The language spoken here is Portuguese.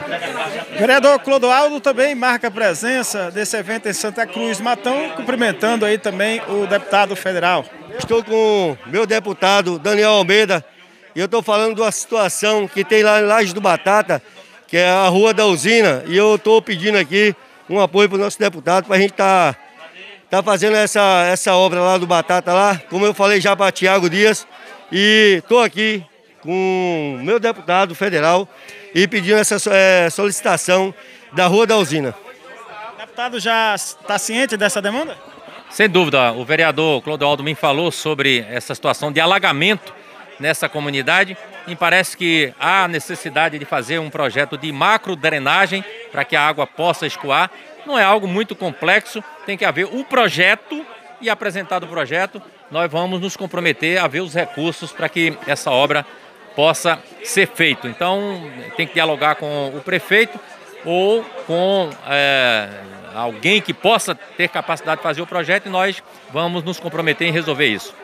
Vereador Clodoaldo também marca a presença desse evento em Santa Cruz Matão, cumprimentando aí também o deputado federal. Estou com o meu deputado Daniel Almeida e eu estou falando de uma situação que tem lá em Lajes do Batata, que é a Rua da Usina, e eu estou pedindo aqui um apoio para o nosso deputado para a gente tá fazendo essa obra lá do Batata lá, como eu falei já para Tiago Dias, e estou aqui com o meu deputado federal e pedindo essa solicitação da Rua da Usina. O deputado já está ciente dessa demanda? Sem dúvida, o vereador Clodoaldo me falou sobre essa situação de alagamento nessa comunidade. Me parece que há necessidade de fazer um projeto de macro drenagem para que a água possa escoar. Não é algo muito complexo, tem que haver o projeto e apresentado o projeto, nós vamos nos comprometer a ver os recursos para que essa obra possa ser feita. Então tem que dialogar com o prefeito ou com alguém que possa ter capacidade de fazer o projeto e nós vamos nos comprometer em resolver isso.